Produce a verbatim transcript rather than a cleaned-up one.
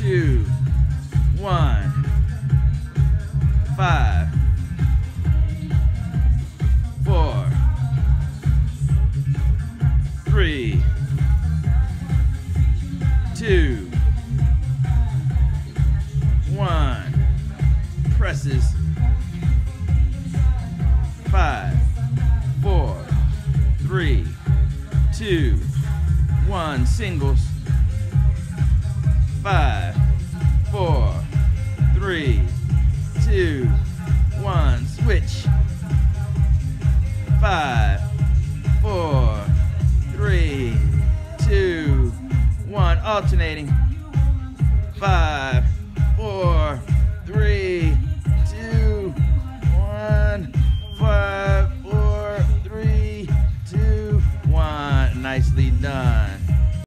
two, one, five, four, three, two, one, presses, five, four, three, two, one, singles, five, four, three, two, one, switch, five, four, three, two, one, alternating, five, four, three, two, one, five, four, three, two, one. Nicely done.